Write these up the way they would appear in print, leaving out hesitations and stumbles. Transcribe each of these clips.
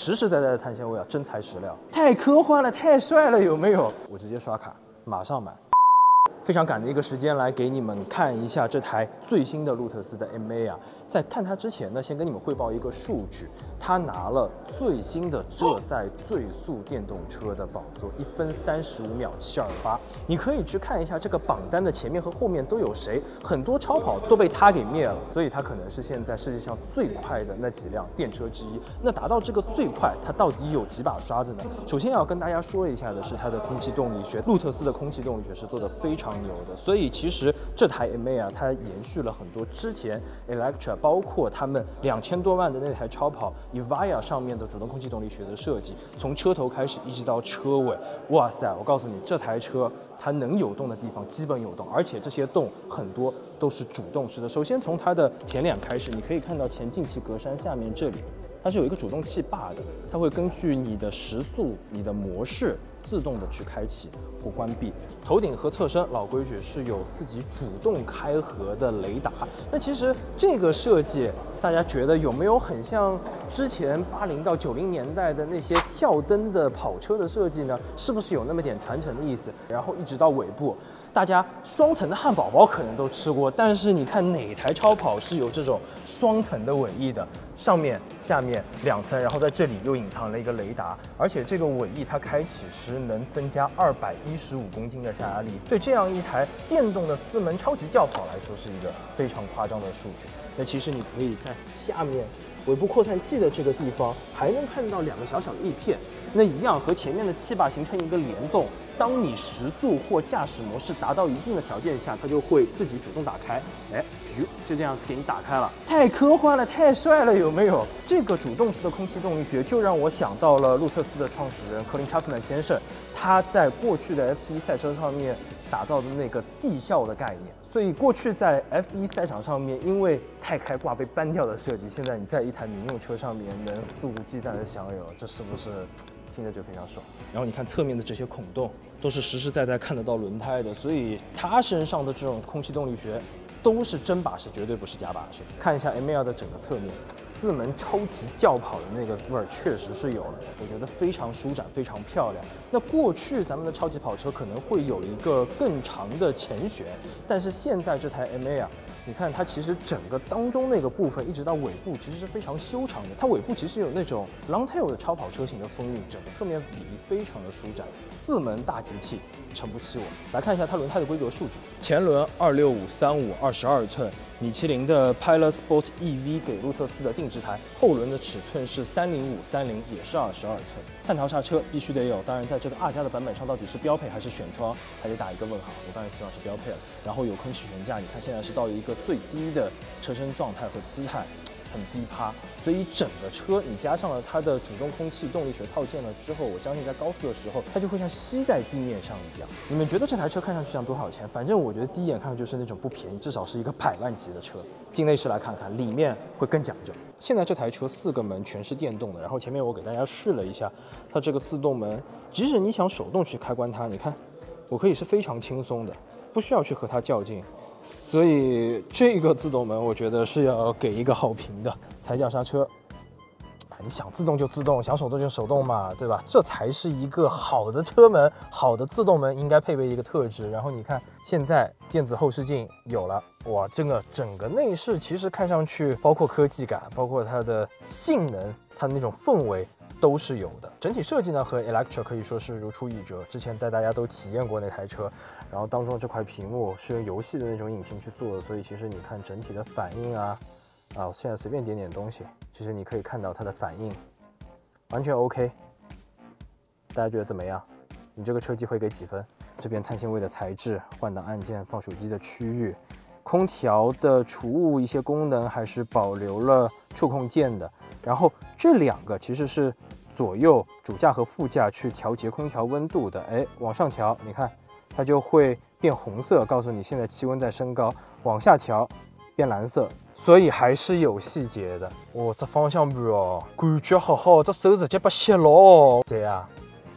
实实在在的碳纤维啊，真材实料，太科幻了，太帅了，有没有？我直接刷卡，马上买。非常赶的一个时间来给你们看一下这台最新的路特斯的 MA 啊。在看它之前呢，先跟你们汇报一个数据，它拿了最新的这赛最速电动车的宝座，1分35秒728。你可以去看一下这个榜单的前面和后面都有谁，很多超跑都被它给灭了，所以它可能是现在世界上最快的那几辆电车之一。那达到这个最快，它到底有几把刷子呢？首先要跟大家说一下的是它的空气动力学，路特斯的空气动力学是做的非常牛的，所以其实这台 MA 啊，它延续了很多之前 Electra， 包括他们2000多万的那台超跑 Evija 上面的主动空气动力学的设计，从车头开始一直到车尾，哇塞！我告诉你，这台车它能有动的地方基本有动，而且这些动很多都是主动式的。首先从它的前脸开始，你可以看到前进气格栅下面这里，它是有一个主动气坝的，它会根据你的时速、你的模式自动的去开启或关闭。头顶和侧身老规矩是有自己主动开合的雷达。那其实这个设计，大家觉得有没有很像之前80到90年代的那些跳灯的跑车的设计呢？是不是有那么点传承的意思？然后一直到尾部，大家双层的汉堡包可能都吃过，但是你看哪台超跑是有这种双层的尾翼的？上面、下面2层，然后在这里又隐藏了一个雷达，而且这个尾翼它开启时能增加215公斤的下压力，对这样一台电动的4门超级轿跑来说是一个非常夸张的数据。那其实你可以在下面尾部扩散器的这个地方还能看到2个小小的翼片，那一样和前面的气坝形成一个联动。当你时速或驾驶模式达到一定的条件下，它就会自己主动打开，哎，就这样子给你打开了，太科幻了，太帅了，有没有？这个主动式的空气动力学就让我想到了路特斯的创始人 Colin Chapman 先生，他在过去的 F1 赛车上面打造的那个地效的概念。所以过去在 F1 赛场上面，因为太开挂被搬掉的设计，现在你在一台民用车上面能肆无忌惮的享有，这是不是听着就非常爽？然后你看侧面的这些孔洞，都是实实在在看得到轮胎的，所以它身上的这种空气动力学都是真把式，绝对不是假把式。看一下 ML 的整个侧面，4门超级轿跑的那个味儿确实是有了，我觉得非常舒展，非常漂亮。那过去咱们的超级跑车可能会有一个更长的前悬，但是现在这台 MA 啊，你看它其实整个当中那个部分一直到尾部其实是非常修长的，它尾部其实有那种 long tail 的超跑车型的风韵，整个侧面比例非常的舒展。4门大集体，诚不欺我。来看一下它轮胎的规格数据，前轮26535 22寸，米其林的 Pilot Sport EV 给路特斯的定制胎，后轮的尺寸是30530，也是22寸。碳陶刹车必须得有，当然在这个2加的版本上到底是标配还是选装，还得打一个问号。我当然希望是标配了。然后有空气悬架，你看现在是到一个最低的车身状态和姿态。很低趴，所以整个车你加上了它的主动空气动力学套件了之后，我相信在高速的时候，它就会像吸在地面上一样。你们觉得这台车看上去像多少钱？反正我觉得第一眼看就是那种不便宜，至少是一个100万级的车。进内饰来看看，里面会更讲究。现在这台车4个门全是电动的，然后前面我给大家试了一下，它这个自动门，即使你想手动去开关它，你看，我可以是非常轻松的，不需要去和它较劲。所以这个自动门，我觉得是要给一个好评的。踩脚刹车，你想自动就自动，想手动就手动嘛，对吧？这才是一个好的车门，好的自动门应该配备一个特质。然后你看，现在电子后视镜有了，哇，这个整个内饰其实看上去，包括科技感，包括它的性能，它的那种氛围。都是有的，整体设计呢和 Electra 可以说是如出一辙。之前带大家都体验过那台车，然后当中这块屏幕是用游戏的那种引擎去做的，所以其实你看整体的反应啊，我现在随便点点东西，其实你可以看到它的反应完全 OK。大家觉得怎么样？你这个车机会给几分？这边碳纤维的材质，换挡按键、放手机的区域，空调的储物一些功能还是保留了触控键的。然后这2个其实是左右主驾和副驾去调节空调温度的，哎，往上调，你看它就会变红色，告诉你现在气温在升高；往下调，变蓝色，所以还是有细节的。哦，这方向盘哦，感觉好好，这手直接不卸了。这样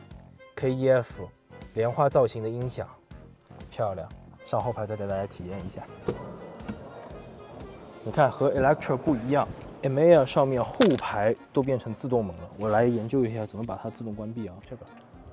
，KEF 莲花造型的音响，漂亮。上后排再带大家体验一下。你看和 Electra 不一样。 ，Emeya 上面后排都变成自动门了。我来研究一下怎么把它自动关闭啊。这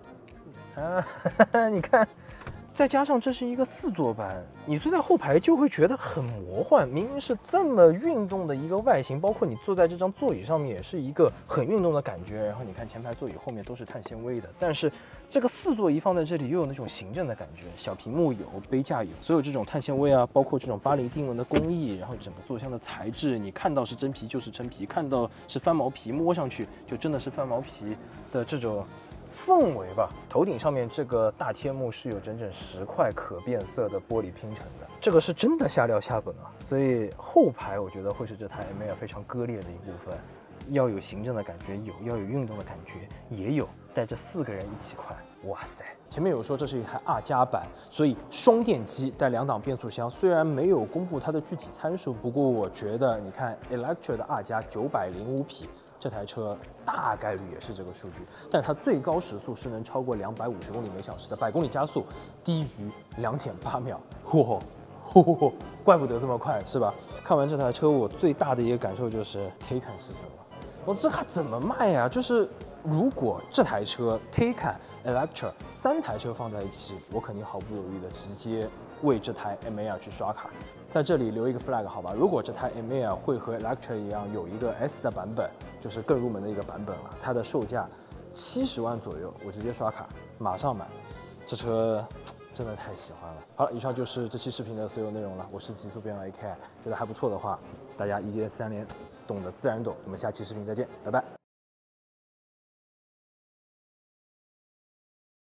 个，你看。再加上这是一个4座班，你坐在后排就会觉得很魔幻。明明是这么运动的一个外形，包括你坐在这张座椅上面也是一个很运动的感觉。然后你看前排座椅后面都是碳纤维的，但是这个4座椅放在这里又有那种行政的感觉。小屏幕有，杯架有，所有这种碳纤维啊，包括这种80定纹的工艺，然后整个座厢的材质，你看到是真皮就是真皮，看到是翻毛皮，摸上去就真的是翻毛皮的这种氛围吧。头顶上面这个大天幕是有整整10块可变色的玻璃拼成的，这个是真的下料下本啊。所以后排我觉得会是这台 Emeya 非常割裂的一部分，要有行政的感觉有，要有运动的感觉也有，带着4个人一起快，哇塞！前面有说这是一台2加版，所以双电机带2档变速箱，虽然没有公布它的具体参数，不过我觉得你看 Electra 的2加905匹。这台车大概率也是这个数据，但它最高时速是能超过250公里每小时的100公里加速，低于2.8秒。嚯，怪不得这么快，是吧？看完这台车，我最大的一个感受就是 Taycan 是什么？我这还怎么卖呀？就是如果这台车 Taycan、Electra 3台车放在一起，我肯定毫不犹豫的直接为这台 Emeya 去刷卡。在这里留一个 flag 好吧，如果这台 Emeya 会和 Electra 一样有一个 S 的版本，就是更入门的一个版本了，它的售价70万左右，我直接刷卡马上买，这车真的太喜欢了。好了，以上就是这期视频的所有内容了，我是极速变玩 AK， 觉得还不错的话，大家一键3连，懂的自然懂，我们下期视频再见，拜拜。